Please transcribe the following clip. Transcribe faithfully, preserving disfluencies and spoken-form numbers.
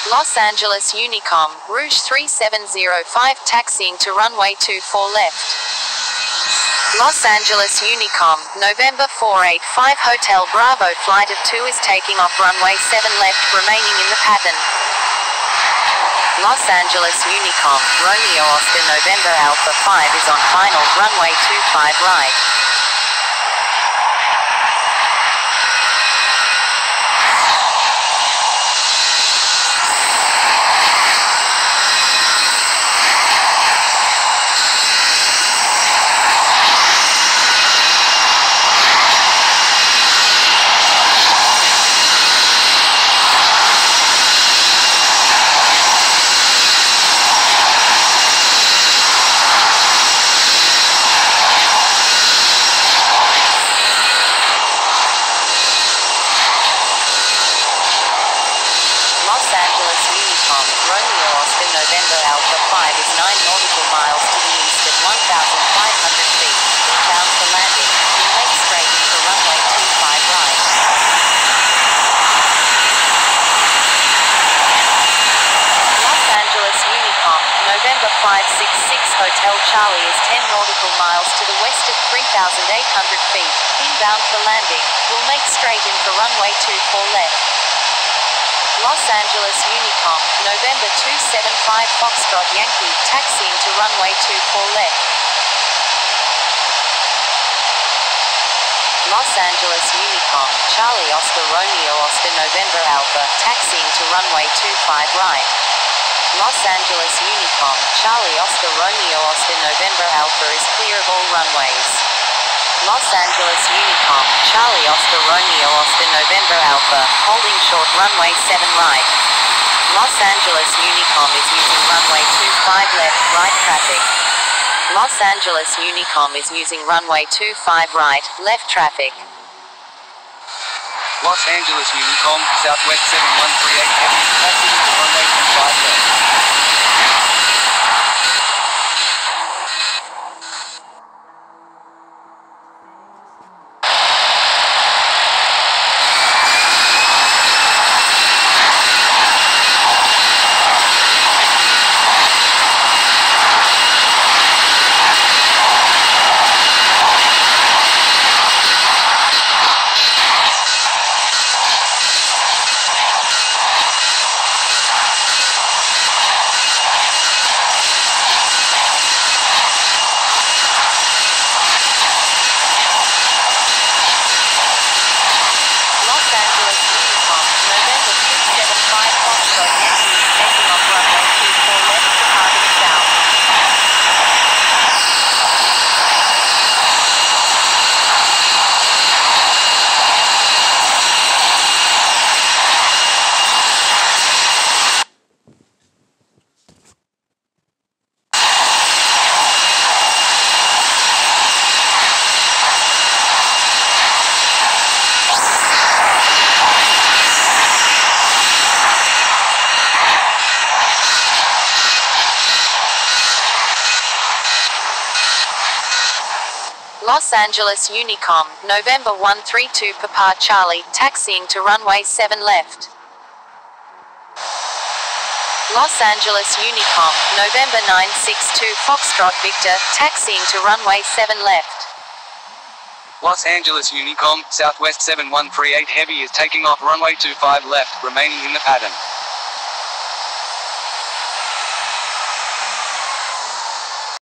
Los Angeles Unicom, Rouge three seven zero five taxiing to runway two four left. Los Angeles Unicom, November four eight five Hotel Bravo flight of two is taking off runway seven left, remaining in the pattern. Los Angeles Unicom, Romeo Oscar November Alpha five is on final, runway two five right. Los Angeles Unicom, Romeo Oscar November Alpha five is nine nautical miles to the east at one thousand five hundred feet, inbound for landing, will make straight into runway two five right. Los Angeles Unicom, November five six six Hotel Charlie is ten nautical miles to the west at three thousand eight hundred feet, inbound for landing, will make straight in for runway two four left. Los Angeles Unicom, November two seven five Foxtrot Yankee, taxiing to runway two four left. Los Angeles Unicom, Charlie Oscar Romeo Oscar November Alpha, taxiing to runway two five right. Los Angeles Unicom, Charlie Oscar Romeo Oscar November Alpha is clear of all runways. Los Angeles Unicom, Charlie Oscar Romeo Oscar November Alpha, holding short runway seven right. Los Angeles Unicom is using runway two five left, right traffic. Los Angeles Unicom is using runway two five right, left traffic. Los Angeles Unicom, Southwest seven one three eight heavy, taxiing to runway two five left. Los Angeles Unicom, November one three two Papa Charlie, taxiing to runway seven left. Los Angeles Unicom, November nine six two Foxtrot Victor, taxiing to runway seven left. Los Angeles Unicom, Southwest seven one three eight heavy is taking off runway two five left, remaining in the pattern.